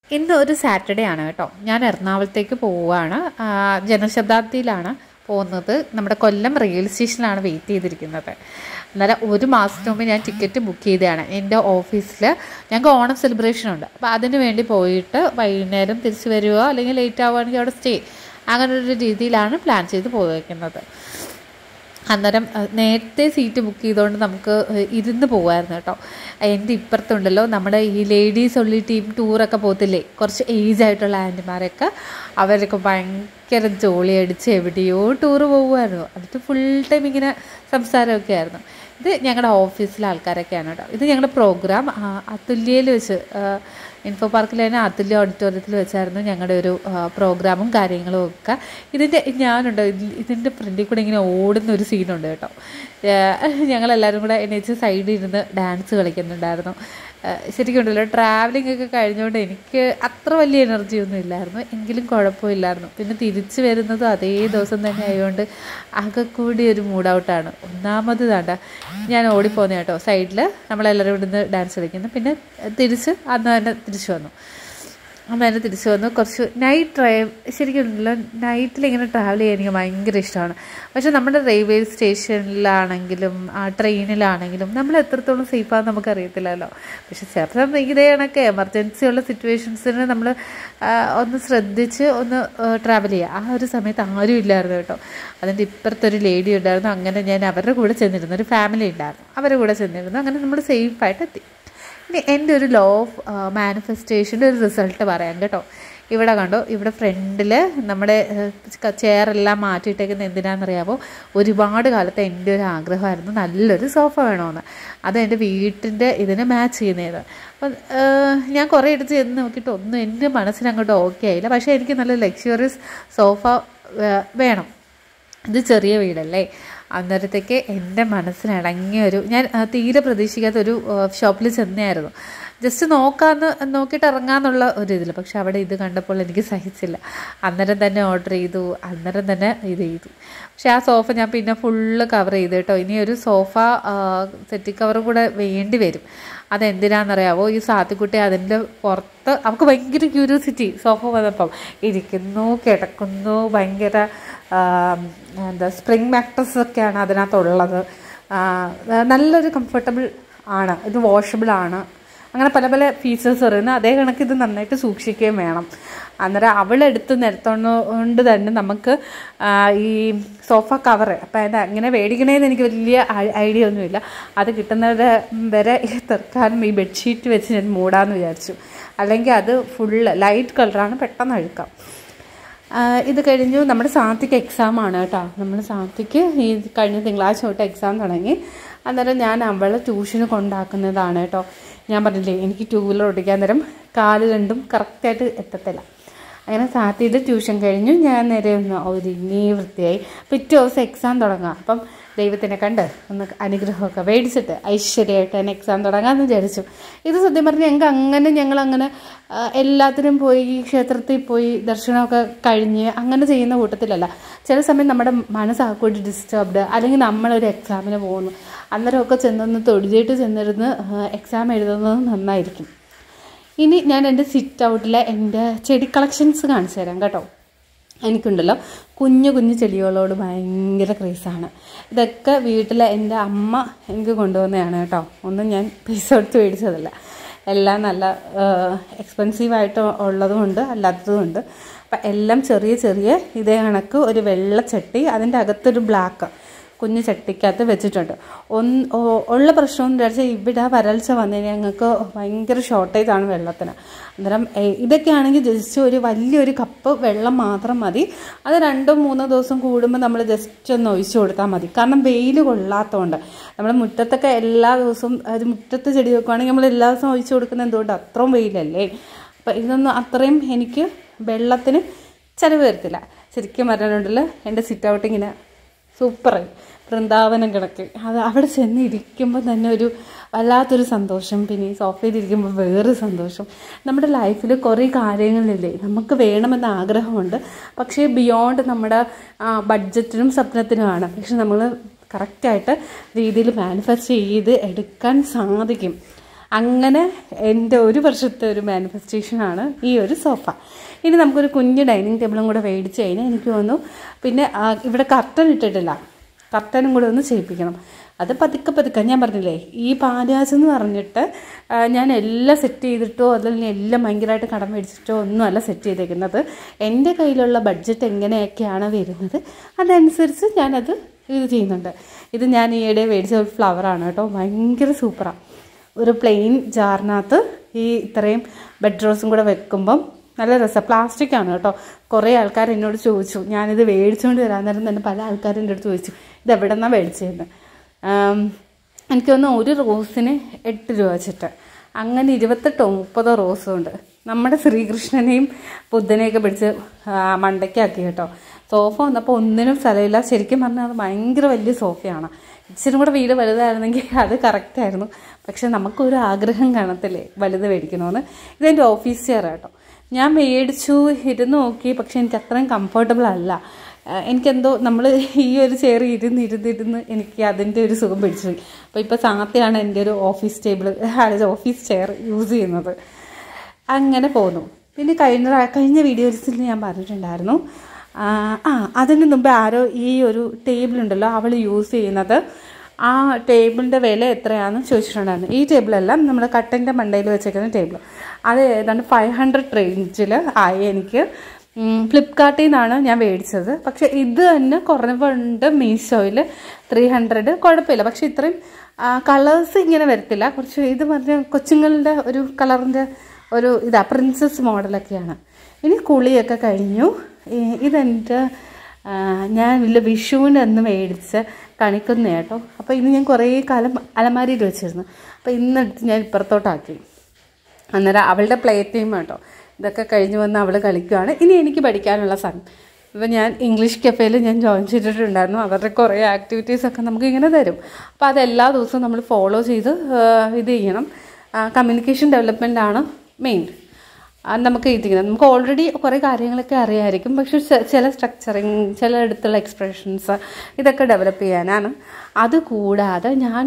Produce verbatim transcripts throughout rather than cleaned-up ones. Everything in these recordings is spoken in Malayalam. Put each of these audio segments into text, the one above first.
ഇന്ന് ഒരു സാറ്റർഡേ ആണ് കേട്ടോ. ഞാൻ എറണാകുളത്തേക്ക് പോവുകയാണ്. ജനശതാബ്ദിയിലാണ് പോകുന്നത്. നമ്മുടെ കൊല്ലം റെയിൽവേ സ്റ്റേഷനിലാണ് വെയിറ്റ് ചെയ്തിരിക്കുന്നത്. അന്നേരം ഒരു മാസത്തിന് മുമ്പ് ഞാൻ ടിക്കറ്റ് ബുക്ക് ചെയ്തതാണ്. എൻ്റെ ഓഫീസിൽ ഞങ്ങൾക്ക് ഓണം സെലിബ്രേഷൻ ഉണ്ട്. അപ്പോൾ അതിന് വേണ്ടി പോയിട്ട് വൈകുന്നേരം തിരിച്ച് വരികയോ അല്ലെങ്കിൽ ലേറ്റ് ആവുകയാണെങ്കിൽ അവിടെ സ്റ്റേ, അങ്ങനെ ഒരു രീതിയിലാണ് പ്ലാൻ ചെയ്ത് പോയിരിക്കുന്നത്. അന്നേരം നേരത്തെ സീറ്റ് ബുക്ക് ചെയ്തുകൊണ്ട് നമുക്ക് ഇരുന്ന് പോകുമായിരുന്നു കേട്ടോ. എൻ്റെ ഇപ്പുറത്തുണ്ടല്ലോ നമ്മുടെ ഈ ലേഡീസ് ഒള്ളി ടീം ടൂറൊക്കെ പോകത്തില്ലേ, കുറച്ച് ഏജ് ആയിട്ടുള്ള ആൻറ്റിമാരൊക്കെ, അവരൊക്കെ ഭയങ്കര ജോളി അടിച്ച് എവിടെയോ ടൂറ് പോകുമായിരുന്നു. എന്നിട്ട് ഫുൾ ടൈം ഇങ്ങനെ സംസാരമൊക്കെ ആയിരുന്നു. ഇത് ഞങ്ങളുടെ ഓഫീസിലെ ആൾക്കാരൊക്കെയാണ് കേട്ടോ. ഇത് ഞങ്ങളുടെ പ്രോഗ്രാം അതുല്യയിൽ വെച്ച്, ഇൻഫോ പാർക്കിൽ തന്നെ അതുല്യ ഓഡിറ്റോറിയത്തിൽ വെച്ചായിരുന്നു ഞങ്ങളുടെ ഒരു പ്രോഗ്രാമും കാര്യങ്ങളും ഒക്കെ. ഇതിൻ്റെ ഞാനുണ്ടോ ഇതിൻ്റെ ഫ്രണ്ടിൽ കൂടെ ഇങ്ങനെ ഓടുന്ന ഒരു സീനുണ്ട് കേട്ടോ. ഞങ്ങളെല്ലാവരും കൂടെ എണീച്ച് സൈഡിൽ ഇരുന്ന് ഡാൻസ് കളിക്കുന്നുണ്ടായിരുന്നു. ശരിക്കും ഉണ്ടല്ലോ, ട്രാവലിംഗ് ഒക്കെ കഴിഞ്ഞുകൊണ്ട് എനിക്ക് അത്ര വലിയ എനർജി ഒന്നും ഇല്ലായിരുന്നു, എങ്കിലും കുഴപ്പമില്ലായിരുന്നു. പിന്നെ തിരിച്ച് വരുന്നതും അതേ ദിവസം തന്നെ ആയതുകൊണ്ട് ആകെ കൂടി ഒരു മൂഡ് ഔട്ടാണ്. ഒന്നാമത് താണ്ട ഞാൻ ഓടിപ്പോകുന്ന കേട്ടോ, സൈഡിൽ നമ്മളെല്ലാവരും ഇവിടുന്ന് ഡാൻസ് കളിക്കുന്നു. പിന്നെ തിരിച്ച് അന്ന് തന്നെ തിരിച്ചു വന്നു അന്ന് തന്നെ തിരിച്ചു വന്നു കുറച്ച് നൈറ്റ് ഡ്രൈവ്. ശരിക്കും ഉണ്ടല്ലോ, നൈറ്റിൽ ഇങ്ങനെ ട്രാവൽ ചെയ്യാൻ എനിക്ക് ഭയങ്കര ഇഷ്ടമാണ്. പക്ഷേ നമ്മുടെ റെയിൽവേ സ്റ്റേഷനിലാണെങ്കിലും ട്രെയിനിലാണെങ്കിലും നമ്മൾ എത്രത്തോളം സേഫാണെന്ന് നമുക്കറിയത്തില്ലല്ലോ. പക്ഷെ ചില ഇതേ കണക്ക് എമർജൻസി ഉള്ള സിറ്റുവേഷൻസിന് നമ്മൾ ഒന്ന് ശ്രദ്ധിച്ച് ഒന്ന് ട്രാവൽ ചെയ്യുക. ആ ഒരു സമയത്ത് ആരും ഇല്ലായിരുന്നു കേട്ടോ. അതിൻ്റെ ഇപ്പുറത്തൊരു ലേഡി ഉണ്ടായിരുന്നു. അങ്ങനെ ഞാൻ അവരുടെ കൂടെ ചെന്നിരുന്നു, ഒരു ഫാമിലി ഉണ്ടായിരുന്നു, അവരുടെ കൂടെ ചെന്നിരുന്നു. അങ്ങനെ നമ്മൾ സേഫായിട്ട് എത്തി. ഇനി എൻ്റെ ഒരു ലോ ഓഫ് മാനിഫെസ്റ്റേഷൻ്റെ ഒരു റിസൾട്ട് പറയാം കേട്ടോ. ഇവിടെ കണ്ടോ, ഇവിടെ ഫ്രണ്ടിൽ നമ്മുടെ ചെയറെല്ലാം മാറ്റിയിട്ടേക്കുന്നത് എന്തിനാണെന്നറിയാമോ? ഒരുപാട് കാലത്തെ എൻ്റെ ഒരു ആഗ്രഹമായിരുന്നു നല്ലൊരു സോഫ വേണമെന്ന്. അത് എൻ്റെ വീട്ടിൻ്റെ ഇതിന് മാച്ച് ചെയ്യുന്നത്. അപ്പം ഞാൻ കുറേ എടുത്ത് ചെന്ന് നോക്കിയിട്ട് ഒന്നും എൻ്റെ മനസ്സിനങ്ങോട്ട് ഓക്കെ ആയില്ല. പക്ഷേ എനിക്ക് നല്ല ലക്ഷ്വറിയസ് സോഫ വേണം. ഇത് ചെറിയ വീടല്ലേ, അന്നേരത്തേക്ക് എൻ്റെ മനസ്സിനിണങ്ങിയ ഒരു, ഞാൻ തീരെ പ്രതീക്ഷിക്കാത്തൊരു ഷോപ്പിൽ ചെന്നായിരുന്നു. ജസ്റ്റ് നോക്കാമെന്ന് നോക്കിയിട്ട് ഇറങ്ങാമെന്നുള്ള ഒരു ഇതിൽ. പക്ഷെ അവിടെ ഇത് കണ്ടപ്പോൾ എനിക്ക് സഹിച്ചില്ല. അന്നേരം തന്നെ ഓർഡർ ചെയ്തു, അന്നേരം തന്നെ ഇത് ചെയ്തു. പക്ഷെ ആ സോഫ ഞാൻ പിന്നെ ഫുള്ള് കവർ ചെയ്തു കേട്ടോ. ഇനി ഒരു സോഫ സെറ്റി കവറും കൂടെ വേണ്ടി വരും. അതെന്തിനാണെന്നറിയാവോ? ഈ സാത്തിക്കുട്ടി അതിൻ്റെ പുറത്ത് അവൾക്ക് ഭയങ്കര ക്യൂരിയോസിറ്റി. സോഫ വന്നപ്പം ഇരിക്കുന്നു, കിടക്കുന്നു, ഭയങ്കര എന്താ സ്പ്രിങ് മാട്രസൊക്കെയാണ് അതിനകത്തുള്ളത്. നല്ലൊരു കംഫർട്ടബിൾ ആണ്, ഇത് വാഷബിൾ ആണ്, അങ്ങനെ പല പല ഫീച്ചേഴ്സ് പറയുന്നത്. അതേ കണക്ക് ഇത് നന്നായിട്ട് സൂക്ഷിക്കുകയും വേണം. അന്നേരം അവളെടുത്ത് നിരത്തുകൊണ്ട് തന്നെ നമുക്ക് ഈ സോഫ കവറ്, അപ്പം അത് അങ്ങനെ മേടിക്കണേന്ന് എനിക്ക് വലിയ ഐഡിയ ഒന്നുമില്ല. അത് കിട്ടുന്നവരെ വരെ തൽക്കാലം ഈ ബെഡ്ഷീറ്റ് വെച്ച് ഞാൻ മൂടാമെന്ന് വിചാരിച്ചു. അല്ലെങ്കിൽ അത് ഫുള്ള് ലൈറ്റ് കളറാണ്, പെട്ടെന്ന് അഴുക്കാം. ഇത് കഴിഞ്ഞു നമ്മുടെ സാത്തിക്ക് എക്സാമാണ് കേട്ടോ. നമ്മൾ സാത്തിക്ക് ഈ കഴിഞ്ഞ തിങ്കളാഴ്ച തൊട്ട് എക്സാം തുടങ്ങി. അന്നേരം ഞാൻ അവളെ ട്യൂഷന് കൊണ്ടാക്കുന്നതാണ് കേട്ടോ. ഞാൻ പറഞ്ഞില്ലേ, എനിക്ക് ടൂ വീലർ ഓടിക്കാൻ നേരം കാല് രണ്ടും കറക്റ്റായിട്ട് എത്തത്തില്ല. അങ്ങനെ സാത്തിയുടെ ട്യൂഷൻ കഴിഞ്ഞു. ഞാൻ നേരെ ഒന്ന് ഒരുങ്ങി വൃത്തിയായി. പിറ്റേ ദിവസം എക്സാം തുടങ്ങാം. അപ്പം ദൈവത്തിനെ കണ്ട് ഒന്ന് അനുഗ്രഹമൊക്കെ മേടിച്ചിട്ട് ഐശ്വര്യമായിട്ട് തന്നെ എക്സാം തുടങ്ങാമെന്ന് വിചാരിച്ചു. ഇത് സത്യം പറഞ്ഞാൽ ഞങ്ങൾക്ക് അങ്ങനെ ഞങ്ങളങ്ങനെ എല്ലാത്തിനും പോയി ക്ഷേത്രത്തിൽ പോയി ദർശനമൊക്കെ കഴിഞ്ഞ് അങ്ങനെ ചെയ്യുന്ന കൂട്ടത്തിലല്ല. ചില സമയം നമ്മുടെ മനസ്സാക്കൂടി ഡിസ്റ്റർബ്ഡ്, അല്ലെങ്കിൽ നമ്മളൊരു എക്സാമിന് പോകുന്നു, അന്നേരമൊക്കെ ചെന്നൊന്ന് തൊഴുതിയിട്ട് ചെന്നിരുന്ന് എക്സാം എഴുതുന്നത് നന്നായിരിക്കും. ഇനി ഞാൻ എൻ്റെ സിറ്റ് ഔട്ടിലെ എൻ്റെ ചെടി കളക്ഷൻസ് കാണിച്ചു തരാം കേട്ടോ. എനിക്കുണ്ടല്ലോ കുഞ്ഞു കുഞ്ഞു ചെടികളോട് ഭയങ്കര ക്രേസാണ്. ഇതൊക്കെ വീട്ടിലെ എൻ്റെ അമ്മ എനിക്ക് കൊണ്ടുവന്നതാണ് കേട്ടോ. ഒന്നും ഞാൻ പൈസ കൊടുത്ത് മേടിച്ചതല്ല. എല്ലാം നല്ല എക്സ്പെൻസീവായിട്ട് ഉള്ളതുമുണ്ട്, അല്ലാത്തതുമുണ്ട്. അപ്പം എല്ലാം ചെറിയ ചെറിയ ഇതേ കണക്ക് ഒരു വെള്ളച്ചട്ടി, അതിൻ്റെ അകത്തൊരു ബ്ലാക്ക് കുഞ്ഞു ചട്ടിക്കകത്ത് വെച്ചിട്ടുണ്ട്. ഒന്ന് ഉള്ള പ്രശ്നം എന്ന് വെച്ചാൽ ഇവിടെ വരൾച്ച വന്നതിന് ഞങ്ങൾക്ക് ഭയങ്കര ഷോർട്ടേജാണ് വെള്ളത്തിന്. അന്നേരം ഇതൊക്കെ ആണെങ്കിൽ ജസ്റ്റ് ഒരു വലിയൊരു കപ്പ് വെള്ളം മാത്രം മതി. അത് രണ്ടോ മൂന്നോ ദിവസം കൂടുമ്പോൾ നമ്മൾ ജസ്റ്റ് ഒന്ന് ഒഴിച്ചു കൊടുത്താൽ മതി. കാരണം വെയിൽ കൊള്ളാത്തതുകൊണ്ട്. നമ്മൾ മുറ്റത്തൊക്കെ എല്ലാ ദിവസവും അത് മുറ്റത്ത് ചെടി വെക്കുകയാണെങ്കിൽ നമ്മൾ എല്ലാ ദിവസവും ഒഴിച്ചു കൊടുക്കുന്നത് എന്തുകൊണ്ട്? അത്രയും വെയിലല്ലേ. അപ്പം ഇതൊന്നും അത്രയും എനിക്ക് വെള്ളത്തിന് ചിലവ് വരത്തില്ല. ശരിക്കും പറയാനുണ്ടല്ലോ, എൻ്റെ സിറ്റ് ഔട്ടിങ്ങനെ സൂപ്പറായി വൃന്ദാവനം കിടക്ക്. അത് അവിടെ ചെന്ന് ഇരിക്കുമ്പോൾ തന്നെ ഒരു വല്ലാത്തൊരു സന്തോഷം. പിന്നെ ഈ സോഫയിലിരിക്കുമ്പോൾ വേറൊരു സന്തോഷം. നമ്മുടെ ലൈഫിൽ കുറേ കാര്യങ്ങളില്ലേ നമുക്ക് വേണമെന്ന ആഗ്രഹമുണ്ട്, പക്ഷേ ബിയോണ്ട് നമ്മുടെ ബഡ്ജറ്റിനും സ്വപ്നത്തിനുമാണ്. പക്ഷെ നമ്മൾ കറക്റ്റായിട്ട് രീതിയിൽ മാനിഫെസ്റ്റ് ചെയ്ത് എടുക്കാൻ സാധിക്കും. അങ്ങനെ എൻ്റെ ഒരു വർഷത്തെ ഒരു മാനിഫെസ്റ്റേഷനാണ് ഈ ഒരു സോഫ. ഇനി നമുക്കൊരു കുഞ്ഞ് ഡൈനിങ് ടേബിളും കൂടെ മേടിച്ച് കഴിഞ്ഞാൽ എനിക്ക് തോന്നുന്നു പിന്നെ ഇവിടെ കർട്ടൻ ഇട്ടിട്ടില്ല, കർട്ടനും കൂടെ ഒന്ന് ചെയ്യിപ്പിക്കണം. അത് പതുക്കെ പതുക്കെ ഞാൻ പറഞ്ഞില്ലേ, ഈ പാലാസ് എന്ന് പറഞ്ഞിട്ട് ഞാൻ എല്ലാം സെറ്റ് ചെയ്തിട്ടോ അല്ലെങ്കിൽ എല്ലാം ഭയങ്കരമായിട്ട് കടം മേടിച്ചിട്ടോ ഒന്നുമല്ല സെറ്റ് ചെയ്തേക്കുന്നത്. എൻ്റെ കയ്യിലുള്ള ബഡ്ജറ്റ് എങ്ങനെയൊക്കെയാണ് വരുന്നത് അതനുസരിച്ച് ഞാനത് ഇത് ചെയ്യുന്നുണ്ട്. ഇത് ഞാൻ ഈയിടെ മേടിച്ച ഒരു ഫ്ലവറാണ് കേട്ടോ, ഭയങ്കര സൂപ്പറാണ്. ഒരു പ്ലെയിൻ ജാറിനകത്ത് ഈ ഇത്രയും ബെഡ് റോസും കൂടെ വെക്കുമ്പം നല്ല രസമാണ്. പ്ലാസ്റ്റിക് ആണ് കേട്ടോ. കുറേ ആൾക്കാർ എന്നോട് ചോദിച്ചു, ഞാനിത് മേടിച്ചുകൊണ്ട് വരാൻ നേരം തന്നെ പല ആൾക്കാരും എൻ്റെ അടുത്ത് ചോദിച്ചു ഇത് എവിടെ നിന്നാണ് മേടിച്ചതെന്ന്. എനിക്ക് തോന്നുന്നു ഒരു റോസിന് എട്ട് രൂപ വെച്ചിട്ട്, അങ്ങനെ ഇരുപത്തെട്ടോ മുപ്പതോ റോസും ഉണ്ട്. നമ്മുടെ ശ്രീകൃഷ്ണനെയും ബുദ്ധനെയൊക്കെ പിടിച്ച് മണ്ടയ്ക്കാക്കി കേട്ടോ. സോഫ വന്നപ്പോൾ ഒന്നിനും സ്ഥലമില്ല. ശരിക്കും പറഞ്ഞാൽ അത് ഭയങ്കര വലിയ സോഫയാണ്. ഇച്ചിരി കൂടെ വീട് വലുതായിരുന്നെങ്കിൽ അത് കറക്റ്റായിരുന്നു. പക്ഷെ നമുക്കൊരു ആഗ്രഹം കാണത്തില്ലേ വലുത് മേടിക്കണമെന്ന്. ഇതെൻ്റെ ഓഫീസ് ചെയർ കേട്ടോ. ഞാൻ മേടിച്ചു, ഇരുന്ന് നോക്കി, പക്ഷെ എനിക്ക് അത്രയും കംഫർട്ടബിൾ അല്ല. എനിക്കെന്തോ നമ്മൾ ഈ ഒരു ചെയർ ഇരുന്ന് ഇരുന്നിരുന്ന് എനിക്ക് അതിൻ്റെ ഒരു സുഖം പിടിച്ചു. അപ്പോൾ ഇപ്പോൾ സാത്തയാണ് എൻ്റെ ഒരു ഓഫീസ് ടേബിൾ അതായത് ഓഫീസ് ചെയർ യൂസ് ചെയ്യുന്നത്. അങ്ങനെ പോന്നു. പിന്നെ കഴിഞ്ഞ കഴിഞ്ഞ വീഡിയോസിൽ ഞാൻ പറഞ്ഞിട്ടുണ്ടായിരുന്നു, ആ അതിന് മുമ്പ് ആരോ ഈ ഒരു ടേബിളുണ്ടല്ലോ അവൾ യൂസ് ചെയ്യുന്നത്, ആ ടേബിളിൻ്റെ വില എത്രയാണെന്ന് ചോദിച്ചിട്ടുണ്ടായിരുന്നു. ഈ ടേബിളെല്ലാം നമ്മൾ കട്ടൻ്റെ മണ്ടയിൽ വെച്ചേക്കുന്ന ടേബിൾ, അത് ഏതാണ്ട് ഫൈവ് ഹൺഡ്രഡ് റേഞ്ചിൽ ആയി. എനിക്ക് ഫ്ലിപ്കാർട്ടിൽ നിന്നാണ് ഞാൻ മേടിച്ചത്. പക്ഷേ ഇത് തന്നെ കുറവുണ്ട് മീഷോയിൽ ത്രീ ഹൺഡ്രഡ് കുഴപ്പമില്ല. പക്ഷേ ഇത്രയും കളേഴ്സ് ഇങ്ങനെ വരത്തില്ല. കുറച്ച് ഇത് പറഞ്ഞ കൊച്ചുങ്ങളുടെ ഒരു കളറിൻ്റെ ഒരു ഇതാ പ്രിൻസസ് മോഡലൊക്കെയാണ്. ഇനി കുളിയൊക്കെ കഴിഞ്ഞു. ഇതെൻ്റെ ഞാൻ വലിയ വിഷുവിൻ്റെ അന്ന് മേടിച്ച് കണിക്കുന്ന കേട്ടോ. അപ്പോൾ ഇത് ഞാൻ കുറേ കാലം അലമാരിയിൽ വെച്ചിരുന്നു. അപ്പോൾ ഇന്നെടുത്ത് ഞാൻ ഇപ്പുറത്തോട്ടാക്കി. അന്നേരം അവളുടെ പ്ലേ ടൈം കേട്ടോ. ഇതൊക്കെ കഴിഞ്ഞ് വന്ന് അവൾ കളിക്കുകയാണ്. ഇനി എനിക്ക് പഠിക്കാനുള്ള സമയം. ഇപ്പോൾ ഞാൻ ഇംഗ്ലീഷ് കഫേയിൽ ഞാൻ ജോയിൻ ചെയ്തിട്ടുണ്ടായിരുന്നു. അവരുടെ കുറേ ആക്ടിവിറ്റീസൊക്കെ നമുക്ക് ഇങ്ങനെ തരും. അപ്പോൾ അതെല്ലാ ദിവസവും നമ്മൾ ഫോളോ ചെയ്ത് ഇത് ചെയ്യണം. കമ്മ്യൂണിക്കേഷൻ ഡെവലപ്മെൻ്റ് ആണ് മെയിൻ. നമുക്ക് ഇതിങ്ങനെ നമുക്ക് ഓൾറെഡി കുറേ കാര്യങ്ങളൊക്കെ അറിയാമായിരിക്കും. പക്ഷെ ചില സ്ട്രക്ചറിങ്, ചിലയിടത്തുള്ള എക്സ്പ്രഷൻസ് ഇതൊക്കെ ഡെവലപ്പ് ചെയ്യാനാണ്. അതുകൂടാതെ ഞാൻ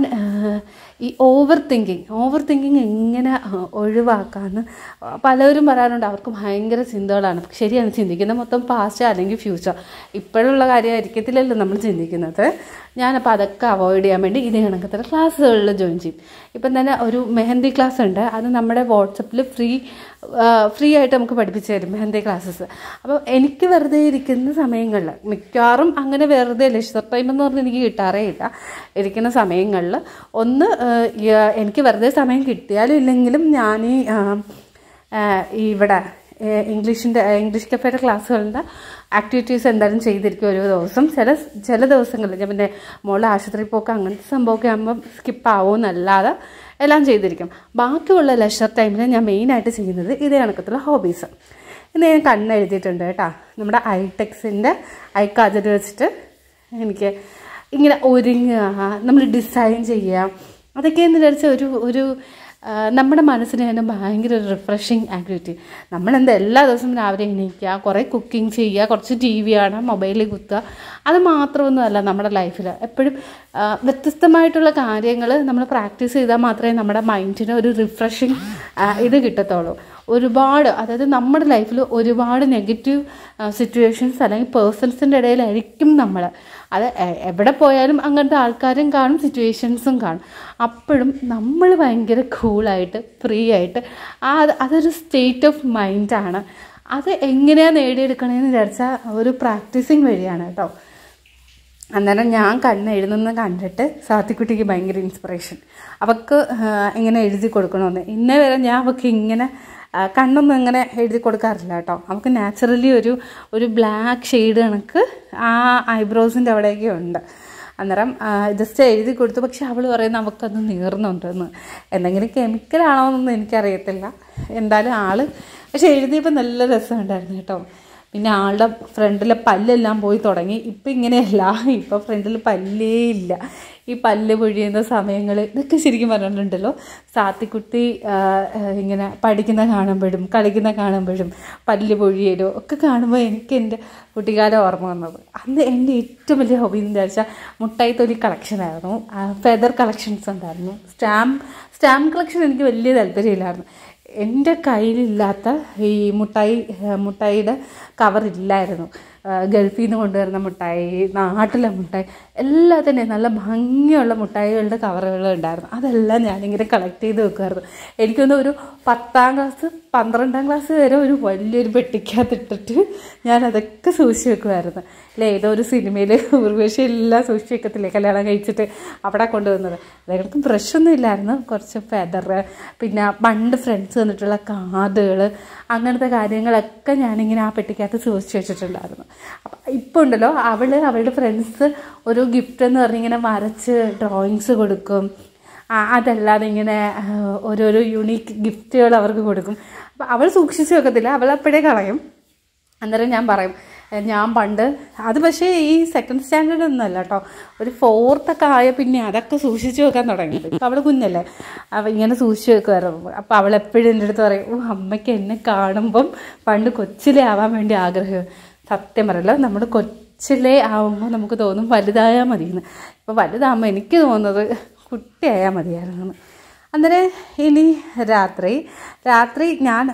ഈ ഓവർ തിങ്കിങ് ഓവർ തിങ്കിങ് എങ്ങനെ ഒഴിവാക്കാമെന്ന് പലരും പറയാറുണ്ട്. അവർക്ക് ഭയങ്കര ചിന്തകളാണ്. ശരിയാണ്, ചിന്തിക്കുന്നത് മൊത്തം പാസ്റ്റ് അല്ലെങ്കിൽ ഫ്യൂച്ചർ, ഇപ്പോഴുള്ള കാര്യമായിരിക്കത്തില്ലല്ലോ നമ്മൾ ചിന്തിക്കുന്നത്. ഞാനപ്പോൾ അതൊക്കെ അവോയ്ഡ് ചെയ്യാൻ വേണ്ടി ഇത് കണക്കത്തെ ക്ലാസ്സുകളിൽ ജോയിൻ ചെയ്യും. ഇപ്പം തന്നെ ഒരു മെഹന്തി ക്ലാസ് ഉണ്ട്. അത് നമ്മുടെ വാട്സപ്പിൽ ഫ്രീ ഫ്രീ ആയിട്ട് നമുക്ക് പഠിപ്പിച്ചു തരും മെഹന്തി ക്ലാസ്സസ്. അപ്പോൾ എനിക്ക് വെറുതെ ഇരിക്കുന്ന സമയങ്ങളിൽ, മിക്കവാറും അങ്ങനെ വെറുതെ ലെഷർ ടൈം എന്ന് പറഞ്ഞാൽ എനിക്ക് കിട്ടാറേ ഇല്ല. ഇരിക്കുന്ന സമയങ്ങളിൽ ഒന്ന് എനിക്ക് വെറുതെ സമയം കിട്ടിയാലും ഇല്ലെങ്കിലും ഞാൻ ഈ ഇവിടെ ഇംഗ്ലീഷിൻ്റെ ഇംഗ്ലീഷ് കഫേയുടെ ക്ലാസ്സുകളുടെ ആക്ടിവിറ്റീസ് എന്തായാലും ചെയ്തിരിക്കും ഓരോ ദിവസം. ചില ചില ദിവസങ്ങളിൽ ഞാൻ പിന്നെ മോളെ ആശുപത്രി പോക്ക് അങ്ങനത്തെ സംഭവമൊക്കെ ആകുമ്പം സ്കിപ്പാവുമെന്നല്ലാതെ എല്ലാം ചെയ്തിരിക്കും. ബാക്കിയുള്ള ലെഷർ ടൈമിൽ ഞാൻ മെയിനായിട്ട് ചെയ്യുന്നത് ഇതേ കണക്കത്തുള്ള ഹോബീസ്. ഇന്ന് ഞാൻ കണ്ണെഴുതിയിട്ടുണ്ട് കേട്ടോ. നമ്മുടെ ഐടെക്സിൻ്റെ ഐക്കാതിൽ വെച്ചിട്ട് എനിക്ക് ഇങ്ങനെ ഒരുങ്ങുക, നമ്മൾ ഡിസൈൻ ചെയ്യുക, അതൊക്കെയെന്ന് വിചാരിച്ച ഒരു ഒരു നമ്മുടെ മനസ്സിന് തന്നെ ഭയങ്കര ഒരു റിഫ്രഷിങ് ആക്ടിവിറ്റി. നമ്മളെന്താ എല്ലാ ദിവസവും രാവിലെ എണീക്കുക, കുറേ കുക്കിംഗ് ചെയ്യുക, കുറച്ച് ടി വി കാണുക, മൊബൈലിൽ കുത്തുക, അത് മാത്രമൊന്നുമല്ല നമ്മുടെ ലൈഫിൽ. എപ്പോഴും വ്യത്യസ്തമായിട്ടുള്ള കാര്യങ്ങൾ നമ്മൾ പ്രാക്ടീസ് ചെയ്താൽ മാത്രമേ നമ്മുടെ മൈൻഡിന് ഒരു റിഫ്രഷിങ് ഇത് കിട്ടത്തുള്ളൂ. ഒരുപാട് അതായത് നമ്മുടെ ലൈഫിൽ ഒരുപാട് നെഗറ്റീവ് സിറ്റുവേഷൻസ് അല്ലെങ്കിൽ പേഴ്സൺസിൻ്റെ ഇടയിലായിരിക്കും നമ്മൾ. അത് എവിടെ പോയാലും അങ്ങനത്തെ ആൾക്കാരും കാണും, സിറ്റുവേഷൻസും കാണും. അപ്പോഴും നമ്മൾ ഭയങ്കര കൂളായിട്ട് ഫ്രീ ആയിട്ട് ആ അതൊരു സ്റ്റേറ്റ് ഓഫ് മൈൻഡാണ്. അത് എങ്ങനെയാണ് നേടിയെടുക്കണമെന്ന് വിചാരിച്ചാൽ ഒരു പ്രാക്ടീസിങ് വഴിയാണ് കേട്ടോ. അന്നേരം ഞാൻ കണ്ണെഴുതുന്ന കണ്ടിട്ട് സാത്തിക്കുട്ടിക്ക് ഭയങ്കര ഇൻസ്പിറേഷൻ. അവൾക്ക് ഇങ്ങനെ എഴുതി കൊടുക്കണമെന്ന്. ഇന്നേ വരെ ഞാൻ അവൾക്ക് ഇങ്ങനെ കണ്ണൊന്നും ഇങ്ങനെ എഴുതി കൊടുക്കാറില്ല കേട്ടോ. നമുക്ക് നാച്ചുറലി ഒരു ഒരു ബ്ലാക്ക് ഷെയ്ഡ് കണക്ക് ആ ഐബ്രോസിൻ്റെ അവിടെയൊക്കെ ഉണ്ട്. അന്നേരം ജസ്റ്റ് എഴുതി കൊടുത്തു. പക്ഷെ അവൾ പറയുന്നത് അവൾക്കത് നീർന്നുണ്ടെന്ന്. എന്തെങ്കിലും കെമിക്കലാണോ എന്നൊന്നും എനിക്കറിയത്തില്ല. എന്തായാലും ആൾ പക്ഷെ എഴുതിയപ്പോൾ നല്ല രസമുണ്ടായിരുന്നു കേട്ടോ. പിന്നെ ആളുടെ ഫ്രണ്ടിലെ പല്ലെല്ലാം പോയി തുടങ്ങി. ഇപ്പം ഇങ്ങനെയല്ല, ഇപ്പം ഫ്രണ്ടിൽ പല്ലേ ഇല്ല. ഈ പല്ല് പൊഴിയുന്ന സമയങ്ങൾ ഇതൊക്കെ ശരിക്കും പറഞ്ഞിട്ടുണ്ടല്ലോ. സാത്തിക്കുട്ടി ഇങ്ങനെ പഠിക്കുന്ന കാണുമ്പോഴും കളിക്കുന്ന കാണുമ്പോഴും പല്ല് പൊഴിയലോ ഒക്കെ കാണുമ്പോൾ എനിക്ക് എൻ്റെ കുട്ടിക്കാലം ഓർമ്മ വന്നത്. അന്ന് എൻ്റെ ഏറ്റവും വലിയ ഹോബി എന്ന് വിചാരിച്ചാൽ മുട്ടായി തൊലി കളക്ഷനായിരുന്നു. ഫെദർ കളക്ഷൻസ് ഉണ്ടായിരുന്നു. സ്റ്റാമ്പ് സ്റ്റാമ്പ് കളക്ഷൻ എനിക്ക് വലിയ താല്പര്യമില്ലായിരുന്നു. എൻ്റെ കയ്യിലില്ലാത്ത ഈ മുട്ടായി മുട്ടായിയുടെ കവറില്ലായിരുന്നു. ഗൾഫിൽ നിന്ന് കൊണ്ടുവരുന്ന മുട്ടായി, നാട്ടിലെ മുട്ടായി, എല്ലാത്തിൻ്റെയും നല്ല ഭംഗിയുള്ള മുട്ടായികളുടെ കവറുകൾ ഉണ്ടായിരുന്നു. അതെല്ലാം ഞാനിങ്ങനെ കളക്ട് ചെയ്ത് വെക്കുമായിരുന്നു. എനിക്കൊന്ന് ഒരു പത്താം ക്ലാസ് പന്ത്രണ്ടാം ക്ലാസ് വരെ ഒരു വലിയൊരു പെട്ടിക്കകത്തിട്ടിട്ട് ഞാനതൊക്കെ സൂക്ഷിച്ച് വെക്കുമായിരുന്നു. അല്ലേ, ഏതോ ഒരു സിനിമയിൽ ഉർവശി എല്ലാം സൂക്ഷിച്ച് വെക്കത്തില്ലേ കല്യാണം കഴിച്ചിട്ട് അവിടെ കൊണ്ടുവന്നത്. അതായത് ബ്രഷൊന്നും ഇല്ലായിരുന്നു, കുറച്ച് ഫെദർ, പിന്നെ പണ്ട് ഫ്രണ്ട്സ് തന്നിട്ടുള്ള കാർഡുകൾ, അങ്ങനത്തെ കാര്യങ്ങളൊക്കെ ഞാനിങ്ങനെ ആ പെട്ടിക്കകത്ത് സൂക്ഷിച്ച് വെച്ചിട്ടുണ്ടായിരുന്നു. അപ്പം ഇപ്പോൾ ഉണ്ടല്ലോ അവൾ അവളുടെ ഫ്രണ്ട്സ് ഒരു ഗിഫ്റ്റ് എന്ന് പറഞ്ഞിങ്ങനെ വരച്ച് ഡ്രോയിങ്സ് കൊടുക്കും. അതല്ലാതെ ഇങ്ങനെ ഓരോരോ യുണീക്ക് ഗിഫ്റ്റുകൾ അവർക്ക് കൊടുക്കും. അപ്പം അവൾ സൂക്ഷിച്ച് വെക്കത്തില്ല, അവൾ അപ്പോഴേ കളയും. അന്നേരം ഞാൻ പറയും, ഞാൻ പണ്ട് അത് പക്ഷേ ഈ സെക്കൻഡ് സ്റ്റാൻഡേർഡ് ഒന്നുമല്ല കേട്ടോ, ഒരു ഫോർത്തൊക്കെ ആയ പിന്നെ അതൊക്കെ സൂക്ഷിച്ച് വെക്കാൻ തുടങ്ങിയത്. ഇപ്പം അവൾ കുഞ്ഞല്ലേ, അവൾ ഇങ്ങനെ സൂക്ഷിച്ച് വെക്കുമായിരുന്നു. അപ്പോൾ അവൾ എപ്പോഴും എൻ്റെ അടുത്ത് പറയും, ഓ അമ്മയ്ക്ക് എന്നെ കാണുമ്പം പണ്ട് കൊച്ചിലെ ആവാൻ വേണ്ടി ആഗ്രഹം. സത്യം പറയല്ലോ, നമ്മൾ കൊച്ചിലെ ആവുമ്പോൾ നമുക്ക് തോന്നും വലുതായാൽ മതിയെന്ന്. ഇപ്പോൾ വലുതാകുമ്പോൾ എനിക്ക് തോന്നുന്നത് കുട്ടിയായാൽ മതിയായിരുന്നു. അന്നേരം ഇനി രാത്രി രാത്രി ഞാൻ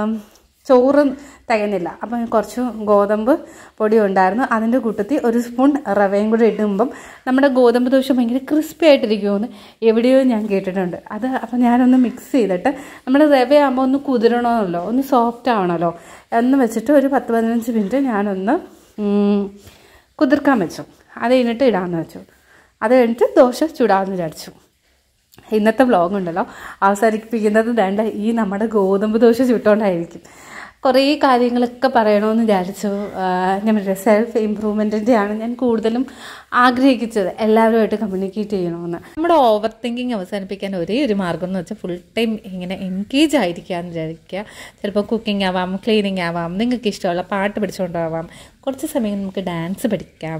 ചോറ് തികഞ്ഞില്ല, അപ്പം കുറച്ച് ഗോതമ്പ് പൊടി ഉണ്ടായിരുന്നു. അതിൻ്റെ കൂട്ടത്തിൽ ഒരു സ്പൂൺ റവയും കൂടി ഇടുമ്പം നമ്മുടെ ഗോതമ്പ് ദോശ ഭയങ്കര ക്രിസ്പി ആയിട്ടിരിക്കുമെന്ന് എവിടെയോ ഞാൻ കേട്ടിട്ടുണ്ട്. അത് അപ്പം ഞാനൊന്ന് മിക്സ് ചെയ്തിട്ട്, നമ്മുടെ റവയാകുമ്പോൾ ഒന്ന് കുതിരണമല്ലോ, ഒന്ന് സോഫ്റ്റ് ആവണമല്ലോ എന്ന് വെച്ചിട്ട് ഒരു പത്ത് പതിനഞ്ച് മിനിറ്റ് ഞാനൊന്ന് കുതിർക്കാൻ വെച്ചു. അത് കഴിഞ്ഞിട്ട് ഇടാമെന്ന് വെച്ചു. അത് കഴിഞ്ഞിട്ട് ദോശ ചുടാമെന്ന് വിചാരിച്ചു. ഇന്നത്തെ വ്ളോഗ് ഉണ്ടല്ലോ അവസാനിപ്പിക്കുന്നത് വേണ്ട ഈ നമ്മുടെ ഗോതമ്പ് ദോശ ചുട്ടുകൊണ്ടായിരിക്കും. കുറേ കാര്യങ്ങളൊക്കെ പറയണമെന്ന് വിചാരിച്ചു. നമ്മുടെ സെൽഫ് ഇമ്പ്രൂവ്മെൻറ്റിൻ്റെയാണ് ഞാൻ കൂടുതലും ആഗ്രഹിച്ചത്, എല്ലാവരുമായിട്ട് കമ്മ്യൂണിക്കേറ്റ് ചെയ്യണമെന്ന്. നമ്മുടെ ഓവർ തിങ്കിങ് അവസാനിപ്പിക്കാൻ ഒരേ ഒരു മാർഗ്ഗം എന്ന് വെച്ചാൽ ഫുൾ ടൈം ഇങ്ങനെ എൻഗേജ് ആയിരിക്കാമെന്ന് വിചാരിക്കുക. ചിലപ്പോൾ കുക്കിംഗ് ആവാം, ക്ലീനിങ് ആവാം, നിങ്ങൾക്ക് ഇഷ്ടമുള്ള പാട്ട് പഠിച്ചുകൊണ്ടാവാം, കുറച്ച് സമയം നമുക്ക് ഡാൻസ് പഠിക്കാം.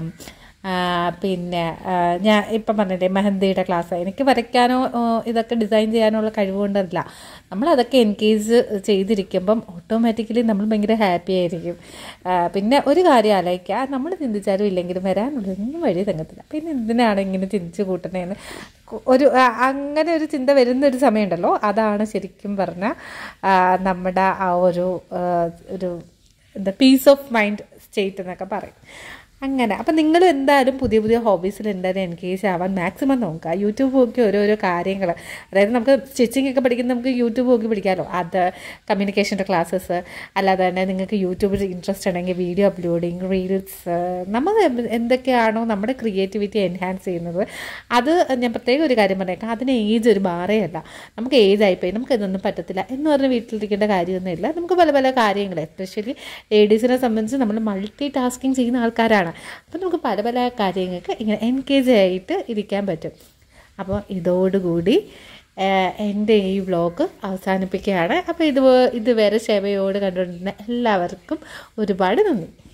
പിന്നെ ഞാൻ ഇപ്പം പറഞ്ഞില്ലേ മെഹന്തിയുടെ ക്ലാസ്, എനിക്ക് വരയ്ക്കാനോ ഇതൊക്കെ ഡിസൈൻ ചെയ്യാനുള്ള കഴിവുകൊണ്ടല്ല, നമ്മളതൊക്കെ എൻഗേജ് ചെയ്തിരിക്കുമ്പം ഓട്ടോമാറ്റിക്കലി നമ്മൾ ഭയങ്കര ഹാപ്പി ആയിരിക്കും. പിന്നെ ഒരു കാര്യം ആലോചിക്കുക, നമ്മൾ ചിന്തിച്ചാലും ഇല്ലെങ്കിലും വരാനുള്ളതൊന്നും വഴി തങ്ങത്തില്ല. പിന്നെ എന്തിനാണ് ഇങ്ങനെ ചിന്തിച്ച് കൂട്ടണേന്ന് ഒരു അങ്ങനെ ഒരു ചിന്ത വരുന്നൊരു സമയമുണ്ടല്ലോ, അതാണ് ശരിക്കും പറഞ്ഞാൽ നമ്മുടെ ആ ഒരു ഒരു എന്താ പീസ് ഓഫ് മൈൻഡ് സ്റ്റേറ്റ് എന്നൊക്കെ പറയും. അങ്ങനെ അപ്പം നിങ്ങളും എന്തായാലും പുതിയ പുതിയ ഹോബീസിൽ എന്തായാലും എൻഗേജ് ആവാൻ മാക്സിമം നോക്കുക. യൂട്യൂബ് നോക്കി ഓരോരോ കാര്യങ്ങൾ, അതായത് നമുക്ക് സ്റ്റിച്ചിങ് ഒക്കെ പഠിക്കുന്ന നമുക്ക് യൂട്യൂബ് നോക്കി പഠിക്കാമല്ലോ, അത് കമ്മ്യൂണിക്കേഷൻ്റെ ക്ലാസ്സസ്. അല്ലാതെ തന്നെ നിങ്ങൾക്ക് യൂട്യൂബിൽ ഇൻട്രസ്റ്റ് ഉണ്ടെങ്കിൽ വീഡിയോ അപ്ലോഡിങ്, റീൽസ്, നമ്മൾ എന്തൊക്കെയാണോ നമ്മുടെ ക്രിയേറ്റിവിറ്റി എൻഹാൻസ് ചെയ്യുന്നത്, അത് ഞാൻ പ്രത്യേകം ഒരു കാര്യം പറഞ്ഞേക്കാം, അതിന് ഏജ് ഒരു ബാറേ അല്ല. നമുക്ക് ഏജ് ആയിപ്പോയി, നമുക്ക് ഇതൊന്നും പറ്റത്തില്ല എന്ന് പറഞ്ഞ് വീട്ടിലിരിക്കേണ്ട കാര്യമൊന്നുമില്ല. നമുക്ക് പല പല കാര്യങ്ങൾ, എസ്പെഷ്യലി ലേഡീസിനെ സംബന്ധിച്ച് നമ്മൾ മൾട്ടി ടാസ്കിങ് ചെയ്യുന്ന ആൾക്കാരാണ്. അപ്പം നമുക്ക് പല പല കാര്യങ്ങൾക്ക് ഇങ്ങനെ എൻഗേജ് ആയിട്ട് ഇരിക്കാൻ പറ്റും. അപ്പോൾ ഇതോടുകൂടി എൻ്റെ ഈ വ്ളോഗ് അവസാനിപ്പിക്കുകയാണ്. അപ്പോൾ ഇത് ഇതുവരെ ക്ഷമയോട് കണ്ടുകൊണ്ടിരുന്ന എല്ലാവർക്കും ഒരുപാട് നന്ദി.